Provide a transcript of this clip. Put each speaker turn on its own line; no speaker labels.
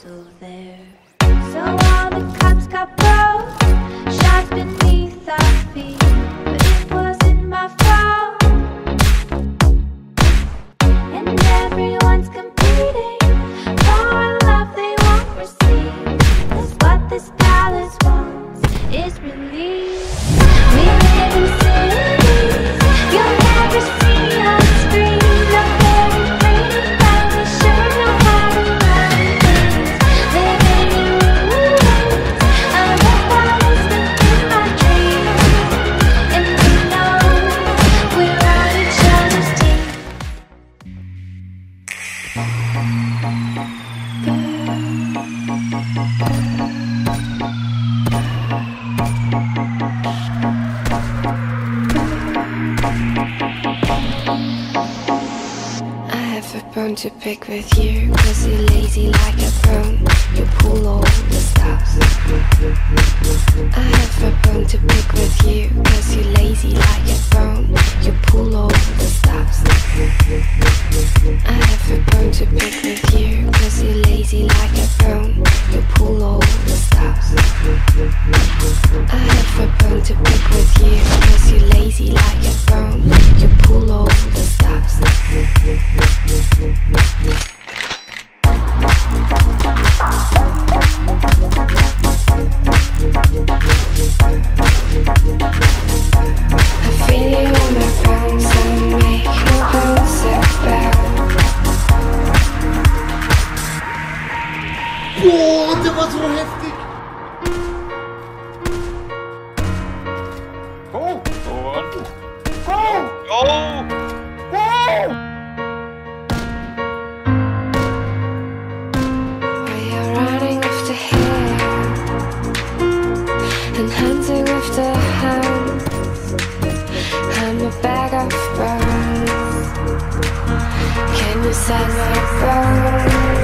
so there. So all the cops got broke, shots beneath our feet, but it wasn't my fault. And everyone's competing for a love they won't receive, 'cause what this palace wants is release. We live in cities you'll never see us scream. Not very pretty, but we sure know how to run things. Living in ruins of a palace within our dreams, and we know we're on each other's team.
I have a bone to pick with you, 'cause you're lazy like a bone. You pull all the stops. I have a bone to pick with you, 'cause you're lazy like a bone. You pull all the stops. I have a bone to pick with you, 'cause you're lazy like a bone. You pull all the stops. I have a bone to pick with you, 'cause you're lazy like a bone. You pull all the stops. I feel you in my bones and make no bones about.
Boah, der war so heftig.
Go! Go!
We are running with the hair and hunting with the hounds. I'm a bag of bones. Can you set my bones?